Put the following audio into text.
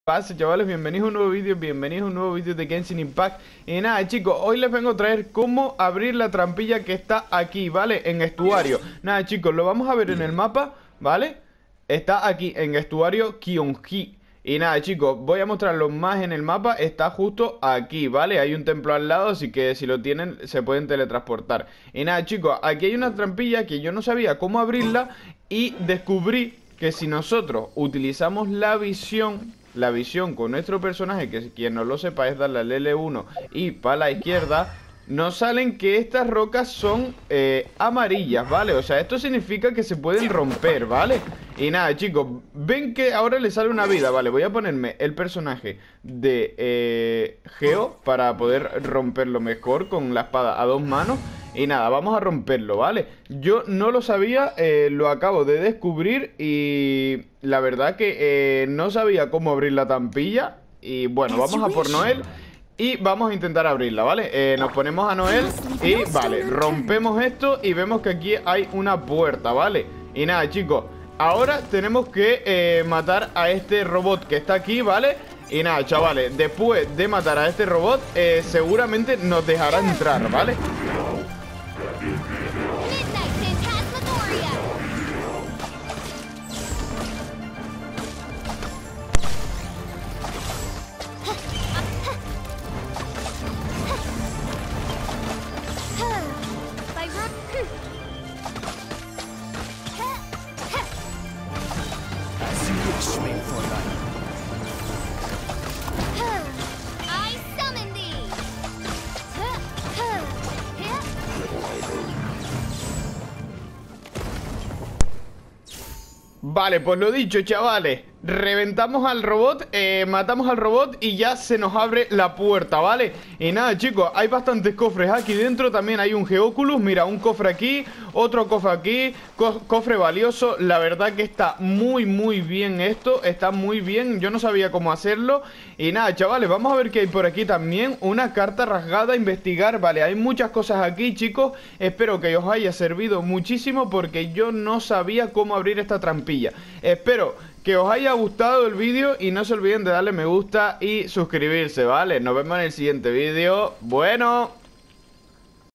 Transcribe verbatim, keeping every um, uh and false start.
Pasa, chavales, bienvenidos a un nuevo vídeo, bienvenidos a un nuevo vídeo de Genshin Impact. Y nada, chicos, hoy les vengo a traer cómo abrir la trampilla que está aquí, ¿vale? En estuario. Nada, chicos, lo vamos a ver en el mapa, ¿vale? Está aquí, en estuario Kyonji. Y nada, chicos, voy a mostrarlo más en el mapa. Está justo aquí, ¿vale? Hay un templo al lado, así que si lo tienen, se pueden teletransportar. Y nada, chicos, aquí hay una trampilla que yo no sabía cómo abrirla. Y descubrí que si nosotros utilizamos la visión... La visión con nuestro personaje, que quien no lo sepa es darle al L uno y para la izquierda, nos salen que estas rocas son eh, amarillas, ¿vale? O sea, esto significa que se pueden romper, ¿vale? Y nada, chicos, ven que ahora le sale una vida, ¿vale? Voy a ponerme el personaje de eh, Geo para poder romperlo mejor con la espada a dos manos. Y nada, vamos a romperlo, ¿vale? Yo no lo sabía, eh, lo acabo de descubrir y la verdad que eh, no sabía cómo abrir la trampilla. Y bueno, vamos a por Noel y vamos a intentar abrirla, ¿vale? Eh, nos ponemos a Noel y vale, rompemos esto y vemos que aquí hay una puerta, ¿vale? Y nada, chicos, ahora tenemos que eh, matar a este robot que está aquí, ¿vale? Y nada, chavales, después de matar a este robot, eh, seguramente nos dejará entrar, ¿vale? Vale, pues lo dicho, chavales. Reventamos al robot, eh, matamos al robot y ya se nos abre la puerta, ¿vale? Y nada, chicos, hay bastantes cofres aquí dentro. También hay un Geoculus, mira, un cofre aquí, otro cofre aquí, co cofre valioso. La verdad que está muy, muy bien esto. Está muy bien, yo no sabía cómo hacerlo. Y nada, chavales, vamos a ver qué hay por aquí también. Una carta rasgada a investigar, vale, hay muchas cosas aquí, chicos. Espero que os haya servido muchísimo porque yo no sabía cómo abrir esta trampilla. Espero que os haya gustado el vídeo y no se olviden de darle me gusta y suscribirse, ¿vale? Nos vemos en el siguiente vídeo. Bueno...